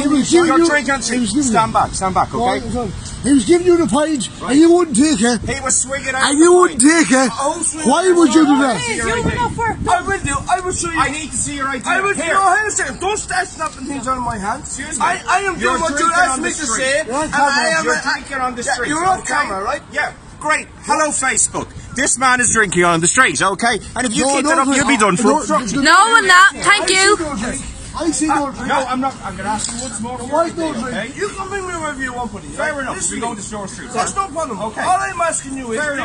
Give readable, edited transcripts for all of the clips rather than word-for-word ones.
You're drinking. Stand back, okay? He was giving you the pint, and you wouldn't take it. He was swinging out. And you wouldn't take it. Why would you do that? I will show you. I need to see your ID. I will here. Don't start snapping things out of my hand. Excuse me. I am doing what you asked me to say. You're drinking on the street. You're on camera, right? Yeah. Great. Hello, Facebook. This man is drinking on the street, okay? And if you keep it up, you'll be done for obstruction. No, I'm not. Thank you. I see no drink. No, I'm not. I'm going to ask you once more. Why don't drink? You can bring me wherever you want, buddy. Fair enough. We go to Shore Street. That's no problem. Okay. All I'm asking you is, why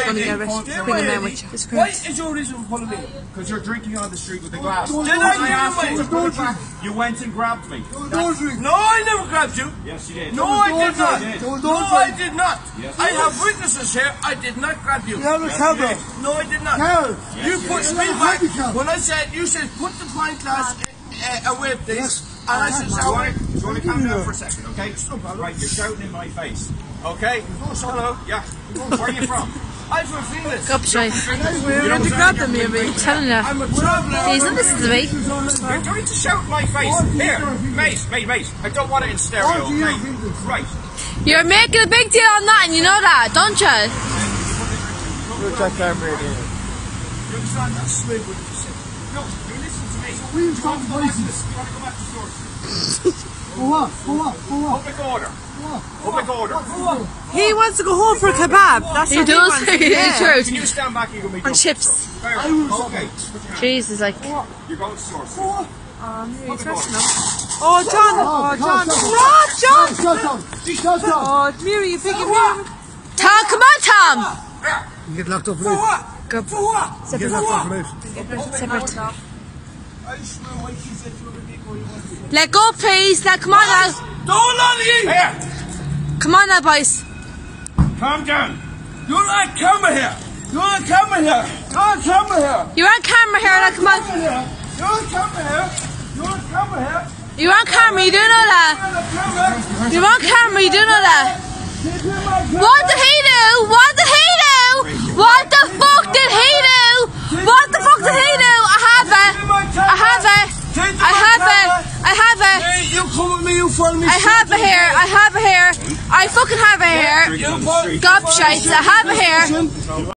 is your reason for pulling me? Because you're drinking on the street with a glass. Did I ask do you to put it back? You went and grabbed me. Don't drink. No, I never grabbed you. Yes, you did. No, I did not. No, I did not. Yes, I have witnesses here. I did not grab you. You have a camera. No, I did not. You pushed me back when I said, you said, put the pint glass away, please. And I said, do you want to calm down for a second, okay? Right, you're shouting in my face. Okay? Hello. Yeah. Where are you from? I'm from Phoenix. Gobshite. We're going to grab them, I'm telling you. I'm a traveller. Please don't listen to me. You're going to shout in my face. Here, mate. I don't want it in stereo, okay? Right. You're making a big deal on that, and you know that, don't you? Look at that camera here. You understand that? No, you listen to me. We've got places. You want to go back to Shore Street? For what? Public order. Public order. He wants to go home for a kebab. That's He what does. he wants. It's true. Can you stand back? You're going to be And chips. Okay. Jesus, like. You're going to Shore Street. Oh, John. Oh, John. No, John. Shut up. Oh, Mary, you picking me? Tom, come on, Tom. You get locked up for For life. what? Go. For what? You get locked up for life. Separate. I swear what she said to other people you want to. Let go, please. Let, come on now. Don't let me! Here. Come on now, boys. Calm down. You're on camera here! You're on camera here! You're on camera here! You're on camera here, now, come on. You're on camera here! You're on camera here! You're on camera, you do know that. You're on camera! You're on camera, you do know that. What did he do? What did he do? What the fuck did he do? What the fuck did he do? I have it. I have it. I have it. I have it. Hey, you come with me, you follow me. I have it here. I have it here. I fucking have it here. Gobshites, I have it here.